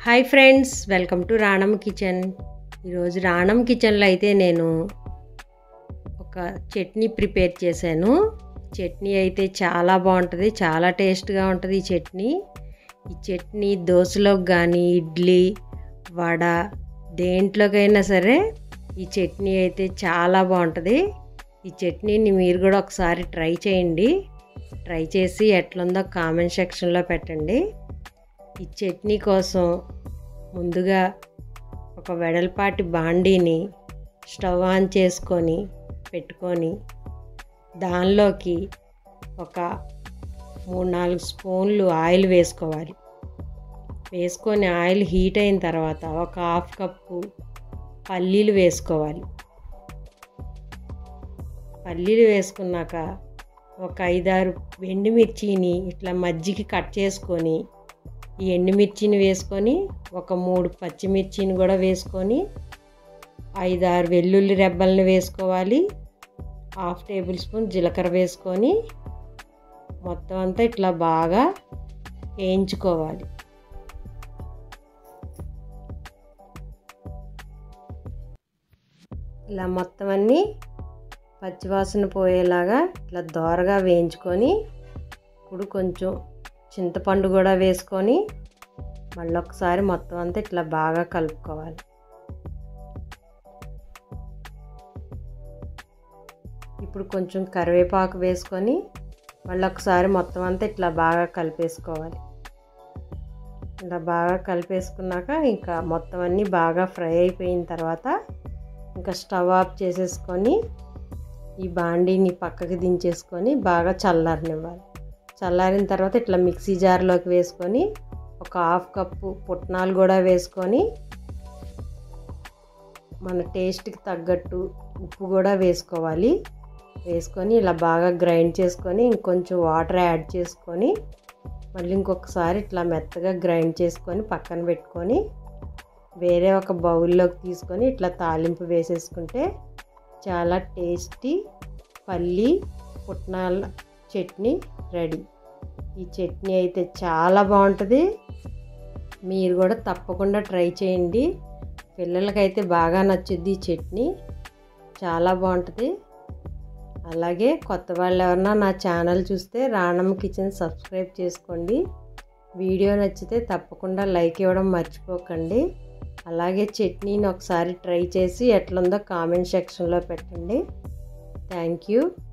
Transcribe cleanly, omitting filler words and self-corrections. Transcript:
Hi friends, welcome to Ranam kitchen. ఈరోజు రాణం కిచెన్లో అయితే నేను ఒక చట్నీ ప్రిపేర్ చేశాను. చట్నీ అయితే చాలా బాగుంటుంది, చాలా టేస్ట్గా ఉంటుంది ఈ చట్నీ దోశలోకి కానీ ఇడ్లీ వడ దేంట్లోకైనా సరే ఈ చట్నీ అయితే చాలా బాగుంటుంది. ఈ చట్నీని మీరు కూడా ఒకసారి ట్రై చేయండి. ట్రై చేసి ఎట్లుందో కామెంట్ సెక్షన్లో పెట్టండి. ఈ చట్నీ కోసం ముందుగా ఒక వెడల్పాటి బాండీని స్టవ్ ఆన్ చేసుకొని పెట్టుకొని దానిలోకి ఒక 3-4 స్పూన్లు ఆయిల్ వేసుకోవాలి. వేసుకొని ఆయిల్ హీట్ అయిన తర్వాత ఒక 1/2 కప్పు పల్లీలు వేసుకోవాలి. పల్లీలు వేసుకున్నాక ఒక 5-6 ఎండుమిర్చిని ఇట్లా మజ్జికి కట్ చేసుకొని ఈ ఎండుమిర్చిని వేసుకొని ఒక 3 పచ్చిమిర్చిని కూడా వేసుకొని 5-6 వెల్లుల్లి రెబ్బలను వేసుకోవాలి. 1/2 టేబుల్ స్పూన్ జీలకర్ర వేసుకొని మొత్తం అంతా ఇట్లా బాగా వేయించుకోవాలి. ఇలా మొత్తం అన్నీ పచ్చివాసన పోయేలాగా ఇట్లా దోరగా వేయించుకొని ఇప్పుడు కొంచెం చింతపండు కూడా వేసుకొని మళ్ళీ ఒకసారి మొత్తం అంతా ఇట్లా బాగా కలుపుకోవాలి. ఇప్పుడు కొంచెం కరివేపాకు వేసుకొని మళ్ళీ ఒకసారి మొత్తం అంతా ఇట్లా బాగా కలిపేసుకోవాలి. ఇలా బాగా కలిపేసుకున్నాక ఇంకా మొత్తం అన్నీ బాగా ఫ్రై అయిపోయిన తర్వాత ఇంకా స్టవ్ ఆఫ్ చేసేసుకొని ఈ బాండీని పక్కకి దించేసుకొని బాగా చల్లారనివ్వాలి. చల్లారిన తర్వాత ఇట్లా మిక్సీ జార్లోకి వేసుకొని ఒక 1/2 కప్పు పుట్నాలు కూడా వేసుకొని మన టేస్ట్కి తగ్గట్టు ఉప్పు కూడా వేసుకోవాలి. వేసుకొని ఇలా బాగా గ్రైండ్ చేసుకొని ఇంకొంచెం వాటర్ యాడ్ చేసుకొని మళ్ళీ ఇంకొకసారి ఇట్లా మెత్తగా గ్రైండ్ చేసుకొని పక్కన పెట్టుకొని వేరే ఒక బౌల్లోకి తీసుకొని ఇట్లా తాలింపు వేసేసుకుంటే చాలా టేస్టీ పల్లి పుట్నాల చట్నీ రెడీ. ఈ చట్నీ అయితే చాలా బాగుంటుంది. మీరు కూడా తప్పకుండా ట్రై చేయండి. పిల్లలకైతే బాగా నచ్చుద్ది ఈ చట్నీ, చాలా బాగుంటుంది. అలాగే కొత్త వాళ్ళు ఎవరన్నా నా ఛానల్ చూస్తే రాణం కిచెన్ సబ్స్క్రైబ్ చేసుకోండి. వీడియో నచ్చితే తప్పకుండా లైక్ ఇవ్వడం మర్చిపోకండి. అలాగే చట్నీని ఒకసారి ట్రై చేసి ఎట్లుందో కామెంట్ సెక్షన్లో పెట్టండి. Thank you.